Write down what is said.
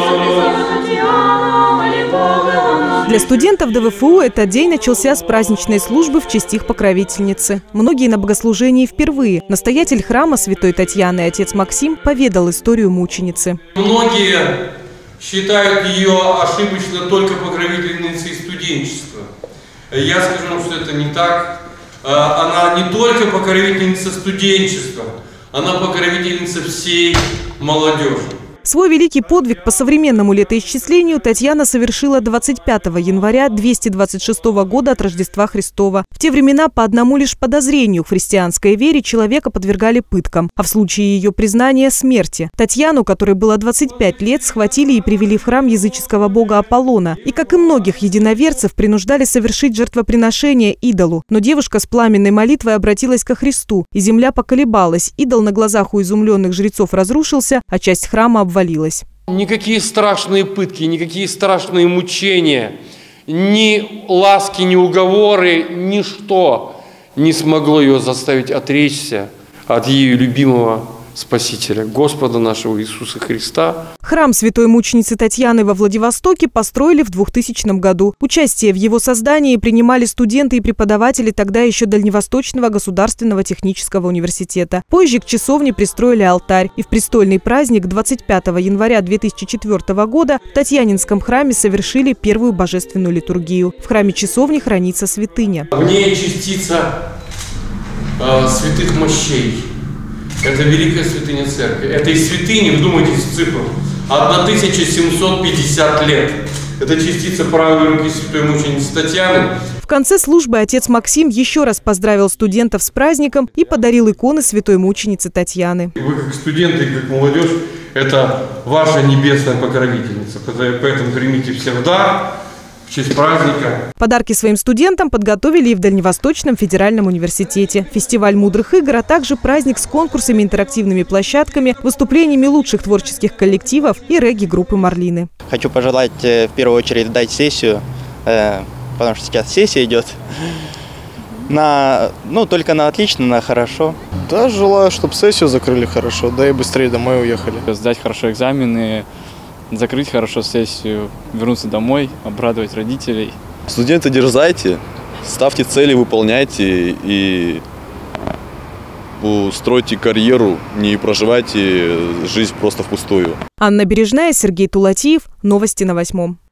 Для студентов ДВФУ этот день начался с праздничной службы в честь их покровительницы. Многие на богослужении впервые. Настоятель храма святой Татьяны, отец Максим, поведал историю мученицы. Многие считают ее ошибочно только покровительницей студенчества. Я скажу вам, что это не так. Она не только покровительница студенчества, она покровительница всей молодежи. Свой великий подвиг по современному летоисчислению Татьяна совершила 25 января 226 года от Рождества Христова. В те времена по одному лишь подозрению в христианской вере человека подвергали пыткам, а в случае ее признания – смерти. Татьяну, которой было 25 лет, схватили и привели в храм языческого бога Аполлона. И, как и многих единоверцев, принуждали совершить жертвоприношение идолу. Но девушка с пламенной молитвой обратилась ко Христу, и земля поколебалась. Идол на глазах у изумленных жрецов разрушился, а часть храма обвалилась. Никакие страшные пытки, никакие страшные мучения, ни ласки, ни уговоры, ничто не смогло ее заставить отречься от ее любимого Спасителя, Господа нашего Иисуса Христа. Храм святой мученицы Татьяны во Владивостоке построили в 2000 году. Участие в его создании принимали студенты и преподаватели тогда еще Дальневосточного государственного технического университета. Позже к часовне пристроили алтарь. И в престольный праздник 25 января 2004 года в Татьянинском храме совершили первую божественную литургию. В храме часовни хранится святыня. В ней частица святых мощей. Это великая святыня церкви. Этой святыни, вдумайтесь в цифру, 1750 лет. Это частица правой руки святой мученицы Татьяны. В конце службы отец Максим еще раз поздравил студентов с праздником и подарил иконы святой мученицы Татьяны. Вы как студенты и как молодежь, это ваша небесная покровительница. Поэтому примите все в дар в честь праздника. Подарки своим студентам подготовили и в Дальневосточном федеральном университете. Фестиваль мудрых игр, а также праздник с конкурсами, интерактивными площадками, выступлениями лучших творческих коллективов и регги-группы «Марлины». Хочу пожелать в первую очередь дать сессию, потому что сейчас сессия идет. Только на отлично, на хорошо. Да, желаю, чтобы сессию закрыли хорошо, да и быстрее домой уехали. Сдать хорошо экзамены, закрыть хорошо сессию, вернуться домой, обрадовать родителей. Студенты, дерзайте, ставьте цели, выполняйте и устройте карьеру, не проживайте жизнь просто впустую. Анна Бережная, Сергей Тулатиев. Новости на 8.